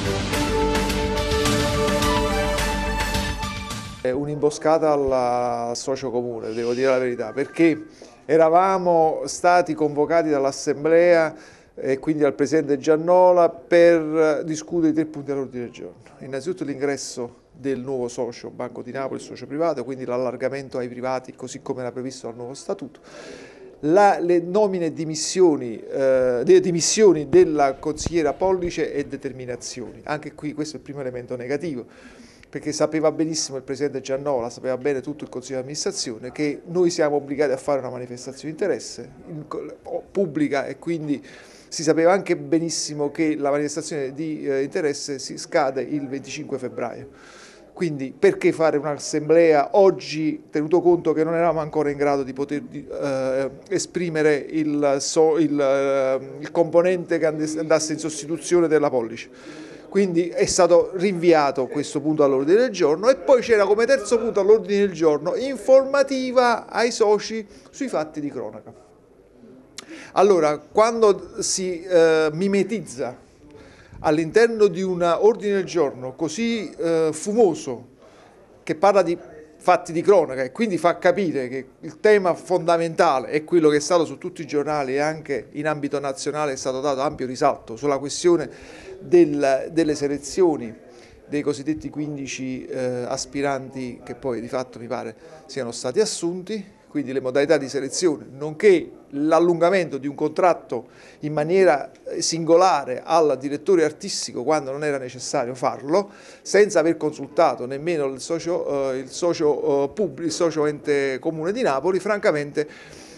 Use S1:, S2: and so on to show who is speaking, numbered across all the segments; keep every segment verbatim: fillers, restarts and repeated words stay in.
S1: Un'imboscata al socio comune, devo dire la verità, perché eravamo stati convocati dall'Assemblea e quindi dal Presidente Giannola per discutere i tre punti all'ordine del giorno. Innanzitutto l'ingresso del nuovo socio Banco di Napoli, socio privato, quindi l'allargamento ai privati così come era previsto dal nuovo statuto. La, le nomine e dimissioni, eh, le dimissioni della consigliera Pollice e determinazioni. Anche qui questo è il primo elemento negativo, perché sapeva benissimo il Presidente Giannola, sapeva bene tutto il Consiglio di amministrazione che noi siamo obbligati a fare una manifestazione di interesse pubblica e quindi si sapeva anche benissimo che la manifestazione di eh, interesse si scade il venticinque febbraio. Quindi perché fare un'assemblea oggi, tenuto conto che non eravamo ancora in grado di poter eh, esprimere il, so, il, eh, il componente che andasse in sostituzione della Pollice? Quindi è stato rinviato questo punto all'ordine del giorno e poi c'era come terzo punto all'ordine del giorno informativa ai soci sui fatti di cronaca. Allora, quando si eh, mimetizza all'interno di un ordine del giorno così eh, fumoso che parla di fatti di cronaca e quindi fa capire che il tema fondamentale è quello che è stato su tutti i giornali e anche in ambito nazionale è stato dato ampio risalto sulla questione del, delle selezioni dei cosiddetti quindici eh, aspiranti che poi di fatto mi pare siano stati assunti, quindi le modalità di selezione, nonché l'allungamento di un contratto in maniera singolare al direttore artistico quando non era necessario farlo, senza aver consultato nemmeno il socio, eh, il socio, eh, pubblico, il socio ente comune di Napoli, francamente.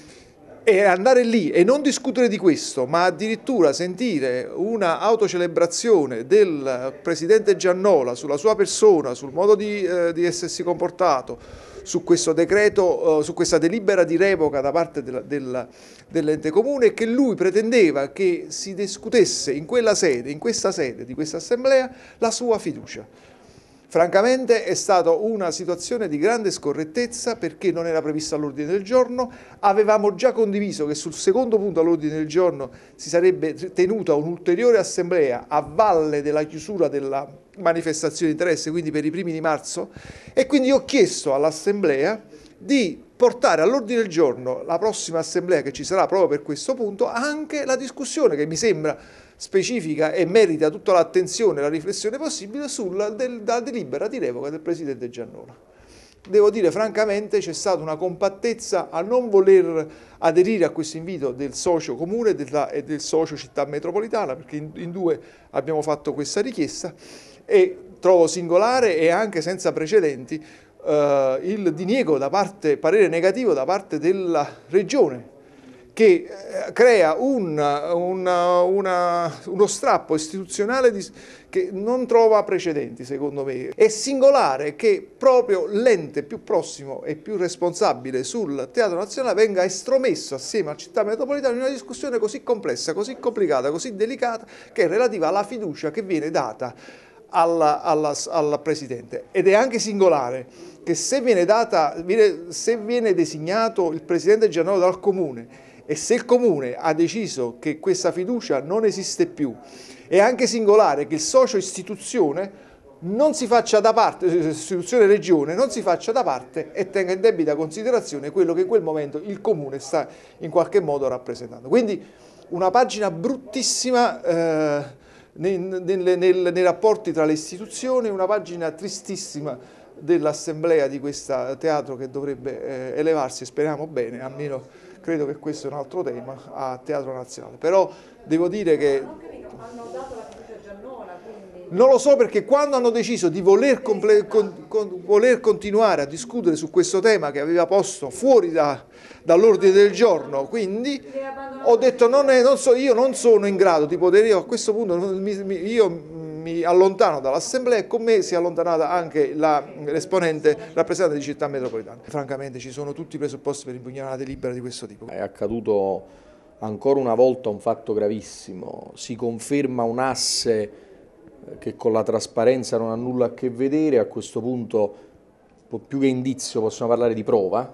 S1: E andare lì e non discutere di questo, ma addirittura sentire una autocelebrazione del Presidente Giannola sulla sua persona, sul modo di, eh, di essersi comportato, su questo decreto, eh, su questa delibera di revoca da parte del, del, dell'ente comune, e che lui pretendeva che si discutesse in quella sede, in questa sede di questa assemblea, la sua fiducia. Francamente è stata una situazione di grande scorrettezza perché non era prevista all'ordine del giorno, avevamo già condiviso che sul secondo punto all'ordine del giorno si sarebbe tenuta un'ulteriore assemblea a valle della chiusura della manifestazione di interesse, quindi per i primi di marzo, e quindi ho chiesto all'assemblea di portare all'ordine del giorno la prossima assemblea che ci sarà proprio per questo punto anche la discussione che mi sembra specifica e merita tutta l'attenzione e la riflessione possibile sulla del, delibera di revoca del Presidente Giannola. Devo dire francamente c'è stata una compattezza a non voler aderire a questo invito del socio comune della, e del socio città metropolitana, perché in, in due abbiamo fatto questa richiesta, e trovo singolare e anche senza precedenti eh, il diniego da parte, parere negativo da parte della Regione, che crea un, una, una, uno strappo istituzionale di, che non trova precedenti, secondo me. È singolare che proprio l'ente più prossimo e più responsabile sul Teatro Nazionale venga estromesso assieme a Città Metropolitana in una discussione così complessa, così complicata, così delicata, che è relativa alla fiducia che viene data alla, alla, al Presidente. Ed è anche singolare che se viene, data, viene, se viene designato il Presidente Giannola dal Comune e se il Comune ha deciso che questa fiducia non esiste più, è anche singolare che il socio istituzione non si faccia da parte, istituzione regione, non si faccia da parte e tenga in debita considerazione quello che in quel momento il Comune sta in qualche modo rappresentando. Quindi una pagina bruttissima eh, nei, nei, nei, nei rapporti tra le istituzioni, una pagina tristissima dell'assemblea di questo teatro che dovrebbe eh, elevarsi, speriamo bene, almeno credo che questo è un altro tema, a Teatro Nazionale. Però devo dire che
S2: non capito, hanno dato la fiducia a Giannola, quindi...
S1: Non lo so, perché quando hanno deciso di voler, comple- con, con, voler continuare a discutere su questo tema che aveva posto fuori da, dall'ordine del giorno, quindi ho detto non è, non so, io non sono in grado di poter, io a questo punto mi, mi, io mi allontano dall'assemblea e con me si è allontanata anche l'esponente rappresentante di Città Metropolitana. Francamente ci sono tutti i presupposti per impugnare una delibera di questo tipo.
S3: È accaduto ancora una volta un fatto gravissimo, si conferma un asse che con la trasparenza non ha nulla a che vedere, a questo punto più che indizio possiamo parlare di prova,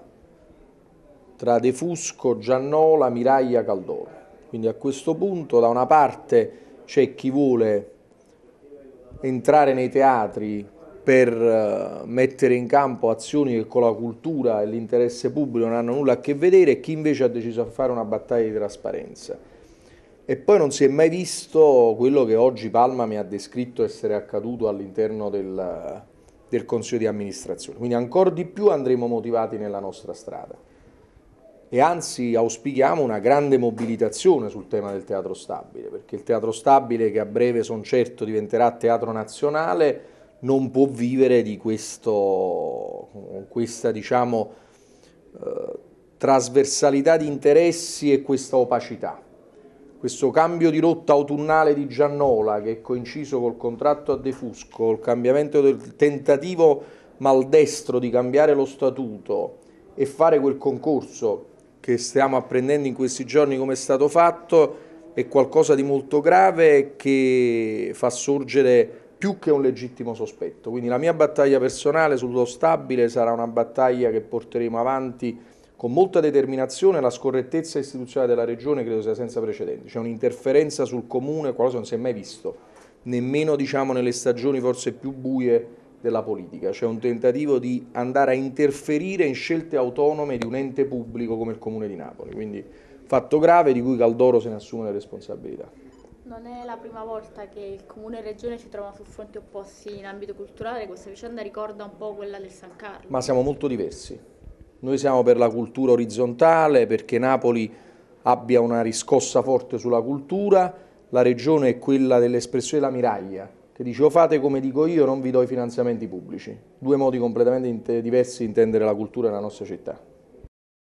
S3: tra De Fusco, Giannola, Miraglia, Caldoro. Quindi a questo punto da una parte c'è chi vuole entrare nei teatri per mettere in campo azioni che con la cultura e l'interesse pubblico non hanno nulla a che vedere, e chi invece ha deciso di fare una battaglia di trasparenza. E poi non si è mai visto quello che oggi Palma mi ha descritto essere accaduto all'interno del, del Consiglio di amministrazione. Quindi ancora di più andremo motivati nella nostra strada. E anzi auspichiamo una grande mobilitazione sul tema del teatro stabile, perché il teatro stabile, che a breve sono certo diventerà teatro nazionale, non può vivere di questo, questa diciamo, eh, trasversalità di interessi e questa opacità. Questo cambio di rotta autunnale di Giannola, che è coinciso col contratto a De Fusco, il cambiamento del tentativo maldestro di cambiare lo statuto e fare quel concorso che stiamo apprendendo in questi giorni come è stato fatto, è qualcosa di molto grave che fa sorgere più che un legittimo sospetto. Quindi la mia battaglia personale sullo stabile sarà una battaglia che porteremo avanti con molta determinazione. La scorrettezza istituzionale della Regione credo sia senza precedenti, c'è un'interferenza sul Comune, qualcosa che non si è mai visto, nemmeno diciamo nelle stagioni forse più buie della politica. C'è un tentativo di andare a interferire in scelte autonome di un ente pubblico come il Comune di Napoli, quindi fatto grave di cui Caldoro se ne assume le responsabilità.
S4: Non è la prima volta che il Comune e la Regione si trovano su fronti opposti in ambito culturale, questa vicenda ricorda un po' quella del San Carlo.
S3: Ma siamo molto diversi. Noi siamo per la cultura orizzontale, perché Napoli abbia una riscossa forte sulla cultura, la Regione è quella dell'espressione della miraglia, che dice o fate come dico io o non vi do i finanziamenti pubblici. Due modi completamente diversi di intendere la cultura nella nostra città.